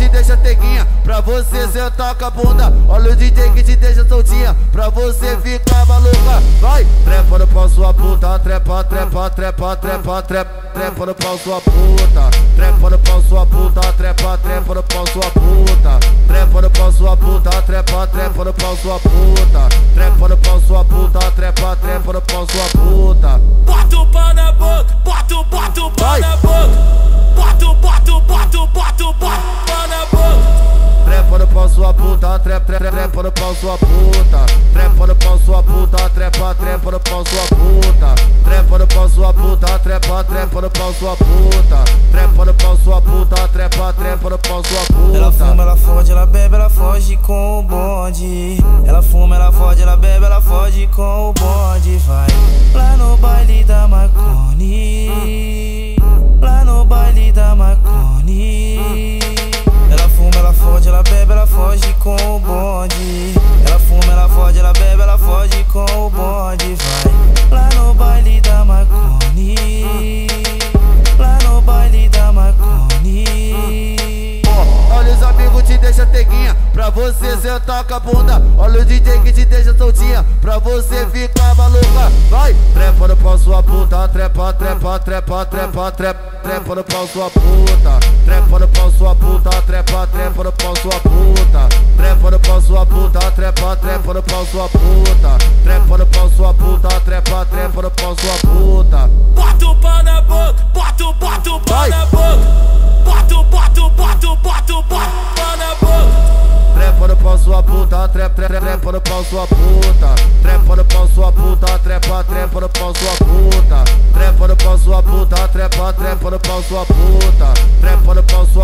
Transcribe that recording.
deixa teguinha, pra você sentar com a bunda. Olha o DJ que te deixa soltinha, pra você ficar maluca. Vai, trepa no pau sua puta, trepa, trepa, trepa, trepa, trepa, trepa no pau sua puta, trepa no pau sua puta, trepa, trepa no pau sua puta, trepa no pau sua puta, trepa, trepa no pau sua puta, trepa no pau sua puta, trepa, trepa no pau sua puta. Bota o pau na boca, bota o pau na boca, bota o pau na boca. Trepa no pau sua puta, trepa, trepa no pau sua puta, trepa no pau sua puta, trepa, trepa no pau sua puta, trepa no pau sua puta, trepa, trepa no pau sua puta, trepa no pau sua puta, trepa, trepa no pau sua puta. Ela fuma, ela fode, ela bebe, ela foge com o bonde. Ela fuma, ela fode, ela bebe, ela foge com o bonde. Vai lá no baile da Marconi, lá no baile da Marconi. Ela fuma, ela fode, ela bebe, ela foge com o bonde. Ela fuma, ela fode, ela bebe, ela foge com o bonde. Vai lá no baile da Marconi, lá no baile da Marconi. Olha os amigos te deixa teguinha, pra você sentar com a bunda. Olha o DJ que te deixa soltinha, pra você ficar maluca. Vai, trepa no pau sua puta, trepa, trepa, trepa, trepa, trepa, trepa no pau sua puta, trepa no pau sua puta, trepa, trepa no pau sua puta, trepa no pau sua puta, trepa, trepa no pau sua puta, trepa no pau sua puta, trepa, trepa no pau sua puta. Bota o pau na boca, bota o pau na boca, bota o pau na boca. Trepa no pau sua puta, trepa, trepa no pau sua puta, trepa no pau sua puta, trepa, trepa no pau sua puta, trepa no pau sua puta, trepa, trepa no pau sua puta, trepa no pau sua